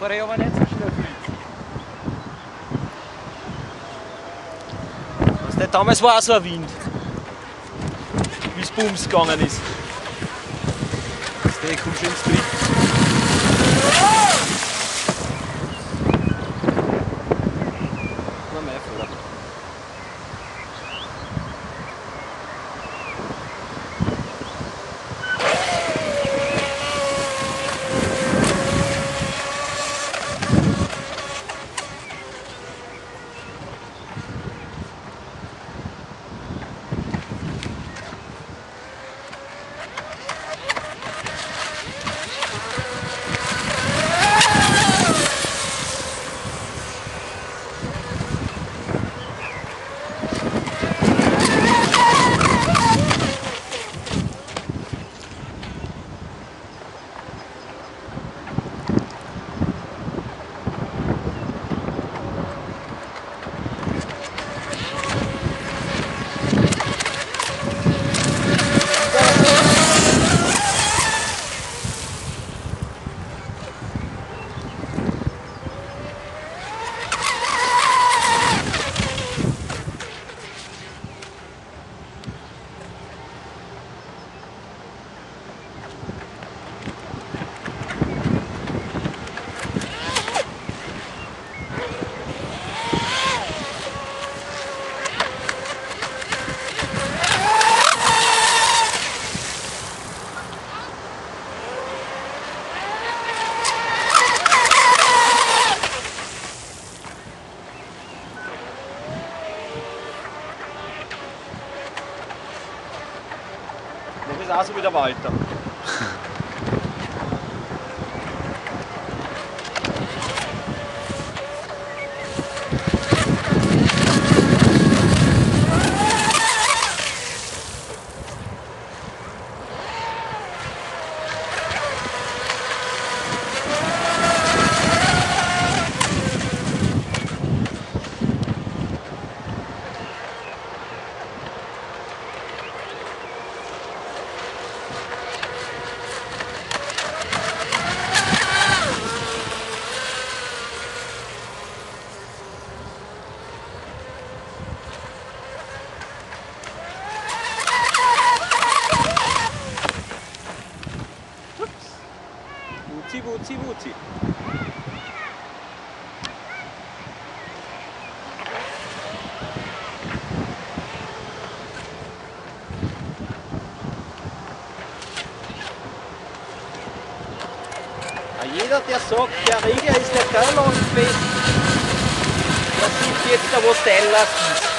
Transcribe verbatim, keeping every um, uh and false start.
fahre ich aber nicht so schnell fliegt. Weißt du, damals war auch so ein Wind, wie es Bums gegangen ist. Weißt du, ich komme schon ins Tritt. War mein Fehler. Das ist auch so wie der Walter. Wuzi, wuzi, wuzi. Jeder, der sagt, der Rieger ist nicht geil und fest, der sieht jetzt, wo es Teil ist.